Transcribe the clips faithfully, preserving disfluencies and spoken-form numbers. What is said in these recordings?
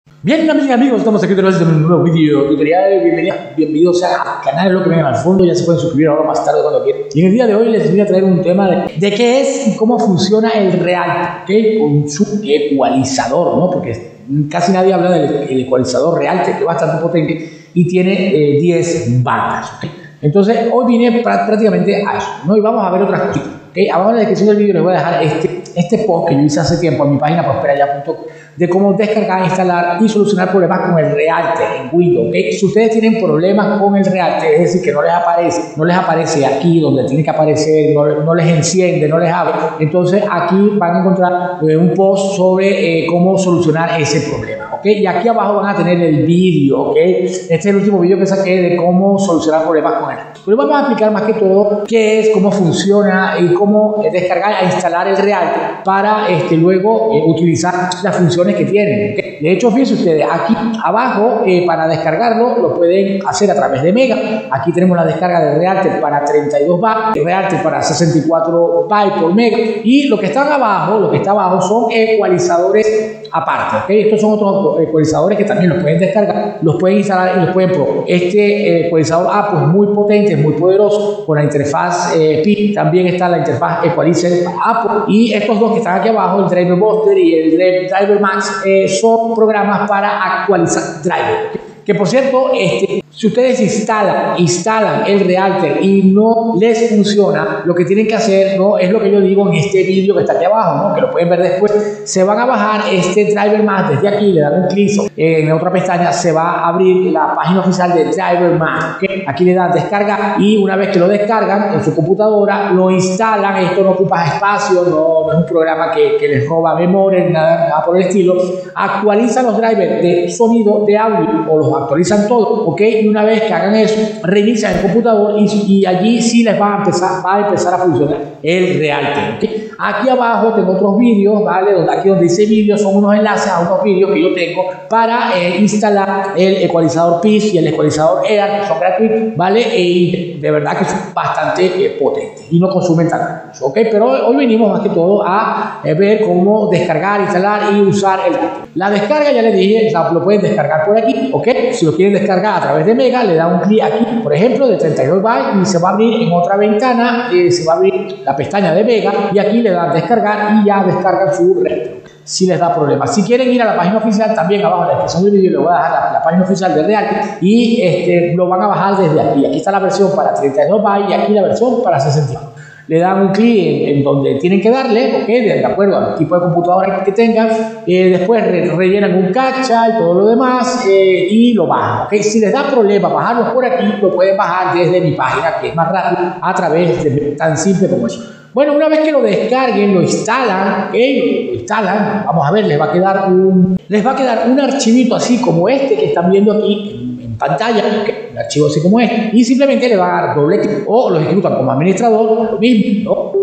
Bien, amigas y amigos, estamos aquí otra vez en un nuevo video tutorial. Bienvenidos, bienvenidos al canal, lo que vengan al fondo, ya se pueden suscribir ahora más tarde cuando quieran. Y en el día de hoy les voy a traer un tema de, de qué es y cómo funciona el Realtek, ¿okay? Con su ecualizador, ¿no? Porque casi nadie habla del ecualizador Realtek, que es bastante potente y tiene eh, diez bandas, ¿okay? Entonces, hoy vine prácticamente a eso, ¿no? Y vamos a ver otras cosas, ¿okay? Abajo en la descripción del video les voy a dejar este, este post que yo hice hace tiempo en mi página prosperaya punto com de cómo descargar, instalar y solucionar problemas con el Realtek en Windows, ¿okay? Si ustedes tienen problemas con el Realtek, es decir, que no les aparece, no les aparece aquí donde tiene que aparecer, no, no les enciende, no les abre, entonces aquí van a encontrar eh, un post sobre eh, cómo solucionar ese problema, ¿ok? Y aquí abajo van a tener el vídeo, ¿ok? Este es el último vídeo que saqué de cómo solucionar problemas con el Realtek. Pero vamos a explicar más que todo qué es, cómo funciona y cómo descargar e instalar el Realtek para este, luego eh, utilizar las funciones que tienen, ¿okay? De hecho, fíjense ustedes, aquí abajo eh, para descargarlo lo pueden hacer a través de Mega. Aquí tenemos la descarga de Realtek para treinta y dos bytes, Realtek para sesenta y cuatro bytes por Mega, y lo que están abajo, lo que está abajo son ecualizadores aparte, ¿okay? Estos son otros ecualizadores que también los pueden descargar, los pueden instalar y los pueden probar. Este ecualizador A pues muy potente, muy poderoso, con la interfaz eh, P I. También está la interfaz Equalizer Apple, y estos dos que están aquí abajo, el Driver Buster y el Driver Max, eh, son programas para actualizar driver. Que por cierto, este, si ustedes instalan, instalan el Realtek y no les funciona, lo que tienen que hacer, ¿no? Es lo que yo digo en este vídeo que está aquí abajo, ¿no? Que lo pueden ver después. Se van a bajar este Driver Max desde aquí, le dan un clic eh, en otra pestaña, se va a abrir la página oficial de Driver Max, ¿okay? Aquí le dan descarga y una vez que lo descargan en su computadora, lo instalan. Esto no ocupa espacio, no, no es un programa que, que les roba memoria, nada, nada por el estilo. Actualizan los drivers de sonido, de audio, o los actualizan todos, ¿ok? Y una vez que hagan eso, reinician el computador y, y allí sí les va a empezar, va a empezar a funcionar el Realtek, ¿okay? Aquí abajo tengo otros vídeos, ¿vale? Aquí donde dice vídeos son unos enlaces a unos vídeos que yo tengo para eh, instalar el ecualizador P I S y el ecualizador E A R, que son gratuitos, ¿vale? Y de verdad que son bastante eh, potentes y no consumen tanto recursos, ¿ok? Pero hoy, hoy venimos más que todo a eh, ver cómo descargar, instalar y usar el Realtek. La descarga, ya les dije, lo pueden descargar por aquí, ¿ok? Si lo quieren descargar a través de Mega, le dan un clic aquí, por ejemplo, de treinta y dos bytes, y se va a abrir en otra ventana, eh, se va a abrir la pestaña de Mega, y aquí le dan descargar y ya descargan su Realtek. Si les da problemas. Si quieren ir a la página oficial, también abajo en la descripción del vídeo les voy a dejar la, la página oficial de Realtek, y este, lo van a bajar desde aquí. Aquí está la versión para treinta y dos bytes y aquí la versión para sesenta y cuatro. Le dan un clic en, en donde tienen que darle, ¿ok? De acuerdo al tipo de computadora que tengan. Eh, después re, rellenan un captcha y todo lo demás, eh, y lo bajan, ¿ok? Si les da problema bajarlos por aquí, lo pueden bajar desde mi página, que es más rápido, a través de tan simple como eso. Bueno, una vez que lo descarguen, lo instalan, ¿ok? Lo instalan, vamos a ver, les va a quedar un, les va a quedar un archivito así como este que están viendo aquí en, en pantalla, ¿okay? Un archivo así como este, y simplemente le va a dar doble clic o lo ejecutan como administrador, lo mismo, ¿no?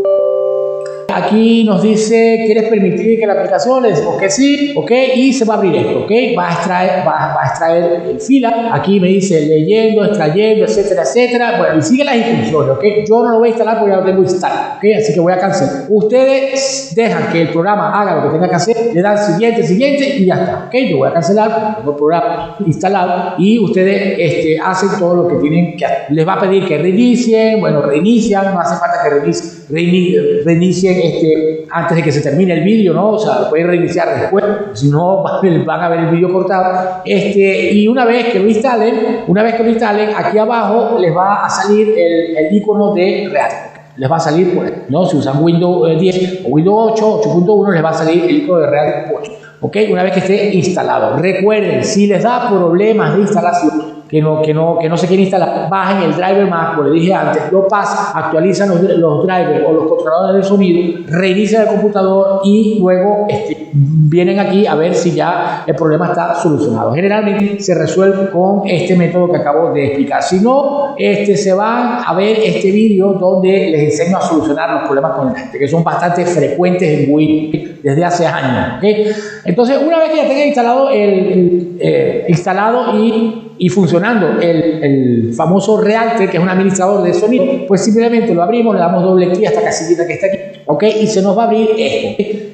Aquí nos dice, ¿quieres permitir que la aplicación? Le decimos que sí, ok, y se va a abrir esto, ok, va a extraer, va, va a extraer el fila. Aquí me dice leyendo, extrayendo, etcétera, etcétera. Bueno, y sigue las instrucciones, ok. Yo no lo voy a instalar porque ya lo tengo instalado, ok, así que voy a cancelar. Ustedes dejan que el programa haga lo que tenga que hacer, le dan siguiente, siguiente y ya está, ok. Yo voy a cancelar porque tengo el programa instalado y ustedes este, hacen todo lo que tienen que hacer. Les va a pedir que reinicien, bueno, reinician, no hace falta que reinicien, reinicien, reinicien Este, antes de que se termine el vídeo, ¿no? O sea, lo pueden reiniciar después, si no van a ver el vídeo cortado. Este, y una vez que lo instalen, una vez que lo instalen, aquí abajo les va a salir el, el icono de Realtek. Les va a salir, pues, ¿no? Si usan Windows diez o Windows ocho, ocho punto uno, les va a salir el icono de Realtek puesto, ¿ok? Una vez que esté instalado. Recuerden, si les da problemas de instalación, que no, que, no, que no se quiere instalar, bajen el Driver Max, como les dije antes, lo pasan, actualizan los, los drivers o los controladores de sonido, reinician el computador y luego este, vienen aquí a ver si ya el problema está solucionado. Generalmente se resuelve con este método que acabo de explicar. Si no, este, se van a ver este vídeo donde les enseño a solucionar los problemas con el Realtek, que son bastante frecuentes en Windows desde hace años, ¿okay? Entonces, una vez que ya tengan instalado, el, el, eh, instalado y y funcionando el, el famoso Realtek, que es un administrador de sonido, pues simplemente lo abrimos, le damos doble clic a esta casillita que está aquí, ¿ok? Y se nos va a abrir esto, ¿okay?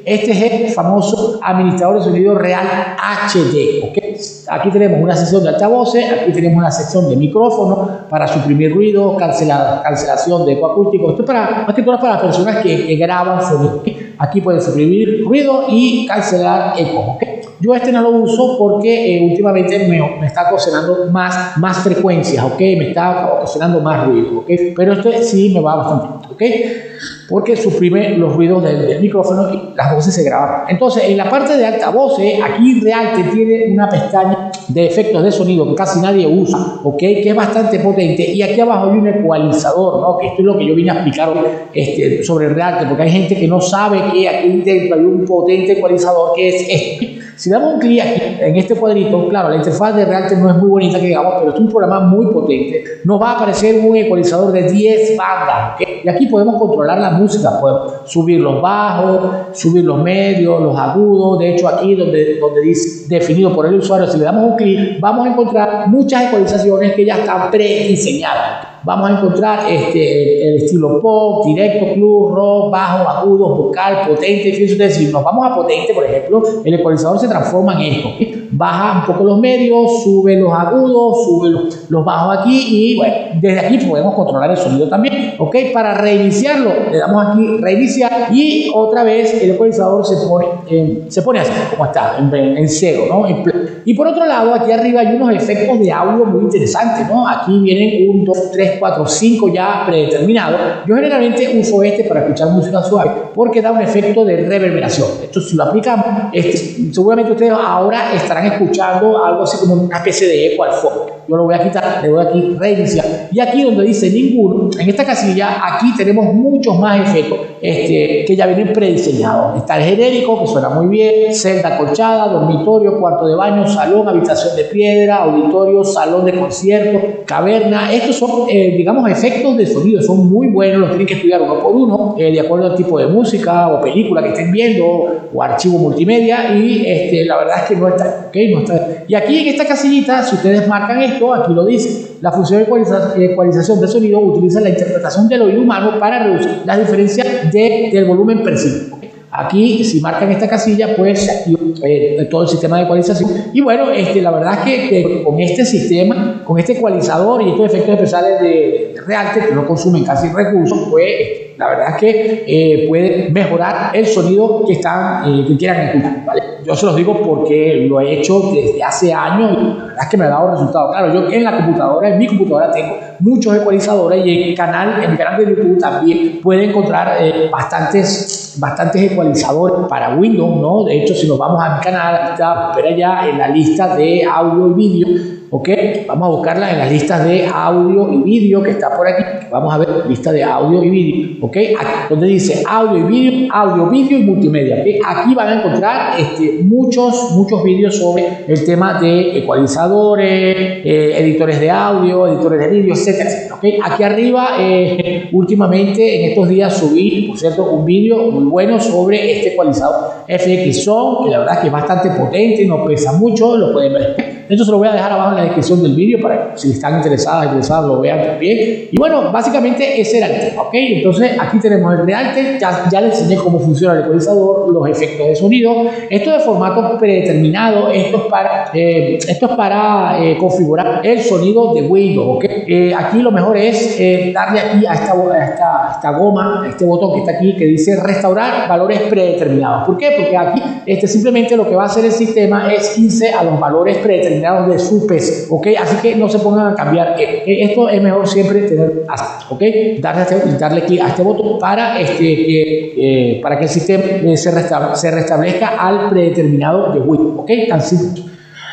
Este es el famoso administrador de sonido Real H D, ¿okay? Aquí tenemos una sección de altavoces, aquí tenemos una sección de micrófono para suprimir ruido, cancelar, cancelación de eco acústico. Esto es para, más que todo para las personas que, que graban sonido, ¿okay? Aquí pueden suprimir ruido y cancelar eco, ¿okay? Yo este no lo uso porque eh, últimamente me, me está ocasionando más, más frecuencias, ¿ok? Me está ocasionando más ruido, ¿ok? Pero este sí me va bastante, ¿ok? Porque suprime los ruidos del, del micrófono y las voces se graban. Entonces, en la parte de altavoces, aquí Realte tiene una pestaña de efectos de sonido que casi nadie usa, ¿ok? Que es bastante potente. Y aquí abajo hay un ecualizador, ¿no? Que esto es lo que yo vine a explicar este, sobre Realte, porque hay gente que no sabe que aquí dentro hay un potente ecualizador que es este. Si damos un clic aquí en este cuadrito, claro, la interfaz de Realte no es muy bonita que digamos, pero es un programa muy potente. Nos va a aparecer un ecualizador de diez bandas, ¿okay? Y aquí podemos controlar la música, podemos subir los bajos, subir los medios, los agudos. De hecho, aquí donde, donde dice definido por el usuario, si le damos un clic, vamos a encontrar muchas ecualizaciones que ya están prediseñadas. Vamos a encontrar este, el estilo pop, directo, club, rock, bajo, agudo, vocal, potente. Fíjense ustedes, si nos vamos a potente, por ejemplo, el ecualizador se transforma en esto, ¿okay? Baja un poco los medios, sube los agudos, sube los, los bajos aquí y bueno, desde aquí podemos controlar el sonido también, ¿ok? Para reiniciarlo, le damos aquí reiniciar y otra vez el ecualizador se pone, eh, se pone así, como está, en, en cero, ¿no? En y por otro lado, aquí arriba hay unos efectos de audio muy interesantes, ¿no? Aquí vienen un, dos, tres, cuatro, cinco ya predeterminados. Yo generalmente uso este para escuchar música suave porque da un efecto de reverberación. Esto si lo aplicamos, este, seguramente ustedes ahora estarán escuchando algo así como una especie de eco al fondo. Yo lo voy a quitar, le voy aquí reiniciar. Y aquí donde dice ninguno, en esta casilla, aquí tenemos muchos más efectos este, que ya vienen prediseñados. Está el genérico, que suena muy bien, celda acolchada, dormitorio, cuarto de baño, salón, habitación de piedra, auditorio, salón de concierto, caverna. Estos son, eh, digamos, efectos de sonido, son muy buenos, los tienen que estudiar uno por uno, eh, de acuerdo al tipo de música o película que estén viendo o archivo multimedia. Y este, la verdad es que no está, ¿okay? No está. Y aquí en esta casillita, si ustedes marcan esto, aquí lo dice, la función de ecualiza, ecualización de sonido utiliza la interpretación del oído humano para reducir las diferencias de, del volumen percibido. Aquí, si marcan esta casilla, pues se activa eh, todo el sistema de ecualización. Y bueno, este, la verdad es que, que con este sistema, con este ecualizador y estos efectos especiales de, de Realte, que no consumen casi recursos, pues la verdad es que eh, puede mejorar el sonido que, están, eh, que quieran escuchar, ¿vale? Yo se los digo porque lo he hecho desde hace años y la verdad es que me ha dado resultados. Claro, yo en la computadora, en mi computadora tengo muchos ecualizadores y en el canal, en mi canal de YouTube también puede encontrar eh, bastantes, bastantes ecualizadores para Windows, ¿no? De hecho, si nos vamos a mi canal, está pero allá en la lista de audio y vídeo. ¿Ok? Vamos a buscarla en las listas de audio y vídeo que está por aquí. Vamos a ver lista de audio y vídeo. ¿Ok? Aquí, donde dice audio y vídeo, audio, vídeo y multimedia. ¿Ok? Aquí van a encontrar este, muchos, muchos vídeos sobre el tema de ecualizadores, eh, editores de audio, editores de vídeo, etcétera, etcétera. ¿Ok? Aquí arriba, eh, últimamente, en estos días subí, por cierto, un vídeo muy bueno sobre este ecualizador F X Sound, que la verdad es que es bastante potente, no pesa mucho, lo pueden ver. Esto se lo voy a dejar abajo en la descripción del vídeo para que si están interesadas, interesados, lo vean también. Y bueno, básicamente ese era el tema, ¿ok? Entonces aquí tenemos el Realte, ya, ya les enseñé cómo funciona el ecualizador, los efectos de sonido. Esto de formato predeterminado, esto es para, eh, esto es para eh, configurar el sonido de Windows, ¿ok? Eh, aquí lo mejor es eh, darle aquí a esta, a, esta, a esta goma, a este botón que está aquí, que dice restaurar valores predeterminados. ¿Por qué? Porque aquí este, simplemente lo que va a hacer el sistema es irse a los valores predeterminados de su P C, ¿ok? Así que no se pongan a cambiar. Esto es mejor siempre tener así, ¿ok? Darle, este, darle clic a este botón para, este, que, eh, para que el sistema eh, se, restablezca, se restablezca al predeterminado de Windows, ¿ok? Tan simple.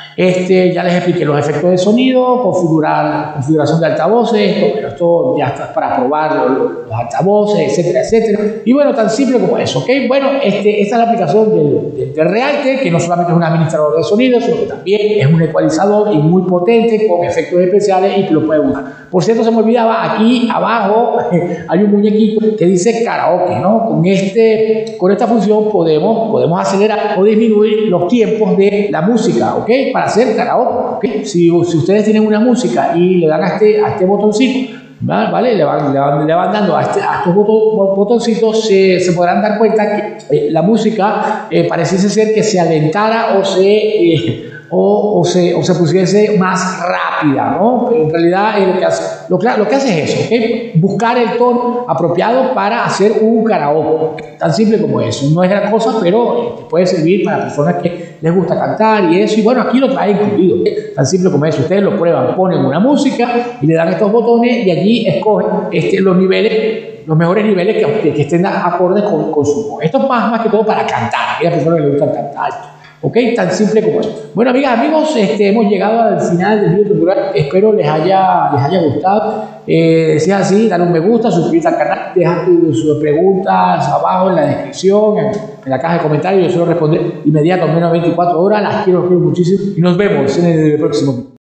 Este, ya les expliqué los efectos de sonido, configurar, configuración de altavoces, esto, pero esto ya está para probar los, los altavoces, etcétera, etcétera. Y bueno, tan simple como eso, ¿ok? Bueno, este, esta es la aplicación del, del, del Realte, que no solamente es un administrador de sonido, sino que también es un ecualizador y muy potente con efectos especiales y que lo puede usar. Por cierto, se me olvidaba, aquí abajo hay un muñequito que dice karaoke, ¿no? Con, este, con esta función podemos, podemos acelerar o disminuir los tiempos de la música, ¿ok? Para hacer karaoke, ¿okay? Si, si ustedes tienen una música y le dan a este, a este botoncito, ¿vale? Le van, le van, le van dando a, este, a estos boton, botoncitos, se, se podrán dar cuenta que eh, la música eh, pareciese ser que se alentara o se... Eh, O, o, se, o se pusiese más rápida, ¿no? Pero en realidad eh, lo, que hace, lo, lo que hace es eso, ¿okay? Buscar el tono apropiado para hacer un karaoke, tan simple como eso. No es gran cosa, pero eh, puede servir para personas que les gusta cantar y eso, y bueno, aquí lo trae incluido, ¿okay? Tan simple como eso. Ustedes lo prueban, ponen una música y le dan estos botones y allí escogen este, los niveles, los mejores niveles que, que estén acordes con, con su voz. Esto es más, más que todo para cantar, a aquellas personas que les gusta cantar. Ok, tan simple como eso. Bueno, amigas, amigos, este, hemos llegado al final del video tutorial. Espero les haya, les haya gustado. Eh, si es así, dale un me gusta, suscríbete al canal, deja tus preguntas abajo en la descripción, en, en la caja de comentarios. Yo suelo responder inmediato, en menos de veinticuatro horas. Las quiero, las quiero muchísimo. Y nos vemos en el próximo video.